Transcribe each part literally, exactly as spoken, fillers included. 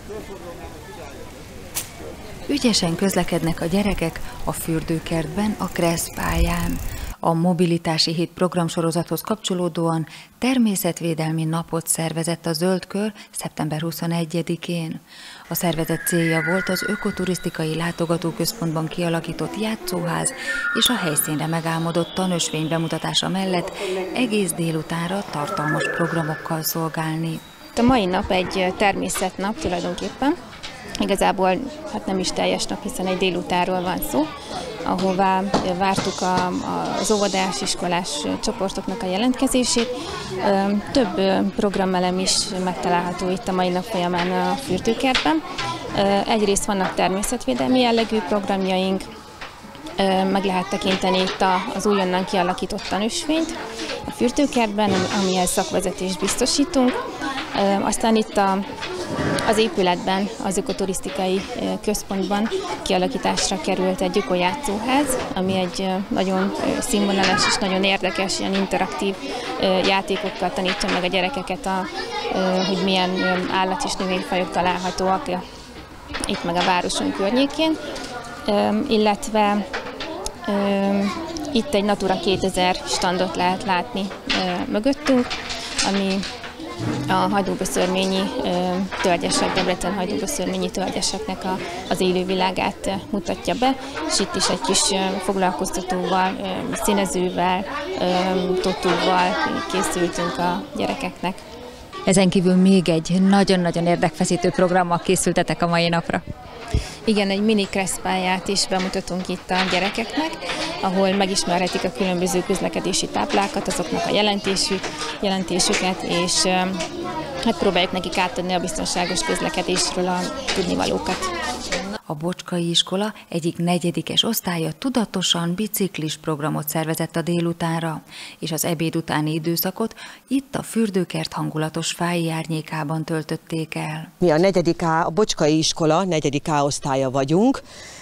Ügyesen közlekednek a gyerekek a fürdőkertben, a kresszpályán. A Mobilitási Hét programsorozathoz kapcsolódóan természetvédelmi napot szervezett a Zöld Kör szeptember huszonegyedikén. A szervezet célja volt az ökoturisztikai látogatóközpontban kialakított játszóház és a helyszínre megálmodott tanösvény bemutatása mellett egész délutánra tartalmas programokkal szolgálni. A mai nap egy természetnap tulajdonképpen. Igazából hát nem is teljes nap, hiszen egy délutánról van szó, ahová vártuk a, az óvodás, iskolás csoportoknak a jelentkezését. Több programelem is megtalálható itt a mai nap folyamán a fürdőkertben. Egyrészt vannak természetvédelmi jellegű programjaink, meg lehet tekinteni itt az újonnan kialakított tanösvényt a fürdőkertben, amihez szakvezetést biztosítunk. Aztán itt a Az épületben, az ökoturisztikai központban kialakításra került egy ökojátszóház, ami egy nagyon színvonalas és nagyon érdekes, ilyen interaktív játékokkal tanítja meg a gyerekeket, a, hogy milyen állat- és növényfajok találhatóak itt meg a városunk környékén, illetve itt egy Natura kétezer standot lehet látni mögöttünk, ami a hajdúböszörményi tölgyesek, Debrecen hajdúböszörményi tölgyeseknek a, az élővilágát mutatja be, és itt is egy kis foglalkoztatóval, színezővel, totúval készültünk a gyerekeknek. Ezen kívül még egy nagyon-nagyon érdekfeszítő programmal készültetek a mai napra. Igen, egy mini kresszpályát is bemutatunk itt a gyerekeknek, ahol megismerhetik a különböző közlekedési táblákat, azoknak a jelentésük, jelentésüket, és hát próbáljuk nekik átadni a biztonságos közlekedésről a tudnivalókat. A Bocskai Iskola egyik negyedikes osztálya tudatosan biciklis programot szervezett a délutánra, és az ebéd utáni időszakot itt a fürdőkert hangulatos fái árnyékában töltötték el. Mi a negyedik A, a Bocskai Iskola negyedik A osztálya vagyunk,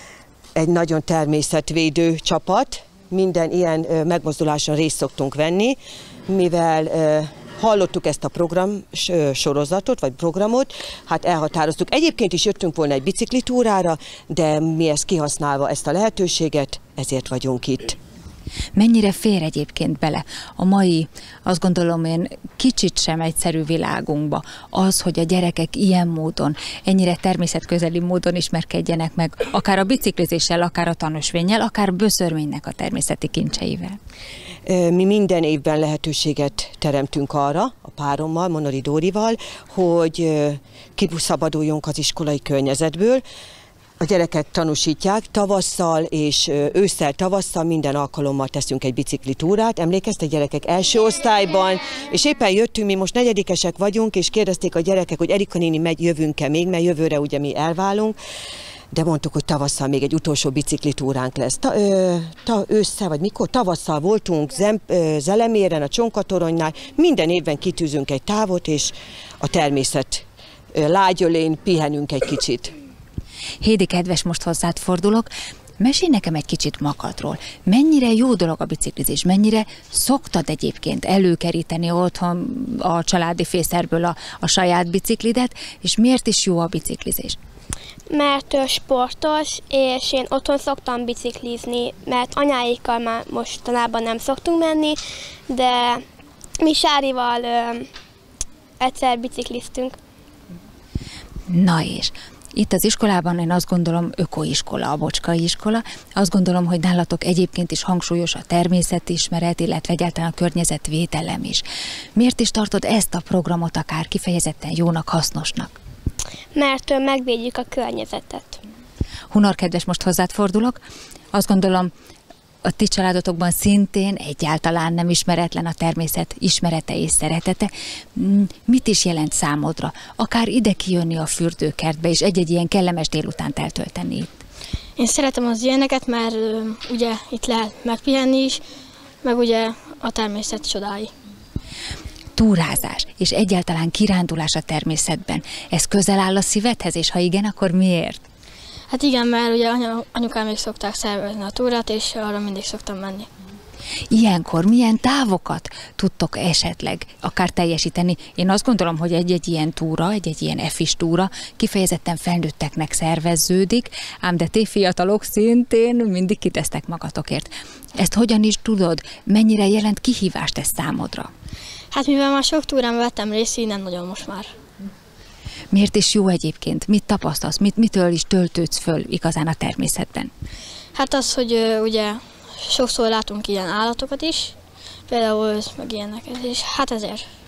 egy nagyon természetvédő csapat, minden ilyen megmozduláson részt szoktunk venni, mivel hallottuk ezt a program sorozatot, vagy programot, hát elhatároztuk. Egyébként is jöttünk volna egy biciklitúrára, de mi ezt kihasználva ezt a lehetőséget, ezért vagyunk itt. Mennyire fér egyébként bele a mai, azt gondolom én, kicsit sem egyszerű világunkba az, hogy a gyerekek ilyen módon, ennyire természetközeli módon ismerkedjenek meg, akár a biciklizéssel, akár a tanösvénnyel, akár böszörménynek a természeti kincseivel? Mi minden évben lehetőséget teremtünk arra, a párommal, Monori Dórival, hogy kiszabaduljunk az iskolai környezetből. A gyerekek tanúsítják, tavasszal és ősszel, tavasszal minden alkalommal teszünk egy biciklitúrát. Emlékeztek, gyerekek, első osztályban, és éppen jöttünk, mi most negyedikesek vagyunk, és kérdezték a gyerekek, hogy Erika néni megy, jövünk-e még, mert jövőre ugye mi elválunk. De mondtuk, hogy tavasszal még egy utolsó biciklitúránk lesz. Ta, ö, ta, ősszel, vagy mikor? Tavasszal voltunk Zem, ö, Zeleméren, a Csonkatoronynál. Minden évben kitűzünk egy távot, és a természet ö, lágyölén pihenünk egy kicsit. Hédi, kedves, most hozzád fordulok. Mesélj nekem egy kicsit magadról. Mennyire jó dolog a biciklizés? Mennyire szoktad egyébként előkeríteni otthon a családi fészerből a, a saját biciklidet, és miért is jó a biciklizés? Mert sportos, és én otthon szoktam biciklizni, mert anyáikkal már mostanában nem szoktunk menni, de mi Sárival ö, egyszer bicikliztünk. Na és itt az iskolában én azt gondolom, ökoiskola, a Bocskai Iskola. Azt gondolom, hogy nálatok egyébként is hangsúlyos a természetismeret, illetve egyáltalán a környezetvédelem is. Miért is tartod ezt a programot akár kifejezetten jónak, hasznosnak? Mert megvédjük a környezetet. Hunor, kedves, most hozzád fordulok. Azt gondolom, a ti családotokban szintén egyáltalán nem ismeretlen a természet ismerete és szeretete. Mit is jelent számodra? Akár ide kijönni a fürdőkertbe, és egy-egy ilyen kellemes délutánt eltölteni itt? Én szeretem az ilyeneket, mert ugye itt lehet megpihenni is, meg ugye a természet csodái. Túrázás és egyáltalán kirándulás a természetben, ez közel áll a szívedhez, és ha igen, akkor miért? Hát igen, mert ugye anyukám még szokták szervezni a túrát, és arra mindig szoktam menni. Ilyenkor milyen távokat tudtok esetleg akár teljesíteni? Én azt gondolom, hogy egy-egy ilyen túra, egy-egy ilyen efis túra kifejezetten felnőtteknek szerveződik, ám de ti fiatalok szintén mindig kitesztek magatokért. Ezt hogyan is tudod? Mennyire jelent kihívást ez számodra? Hát mivel már sok túrán vettem részt, így nem nagyon most már. Miért is jó egyébként? Mit tapasztalsz? Mit, mitől is töltődsz föl igazán a természetben? Hát az, hogy ö, ugye sokszor látunk ilyen állatokat is, például meg ilyeneket, és hát ezért.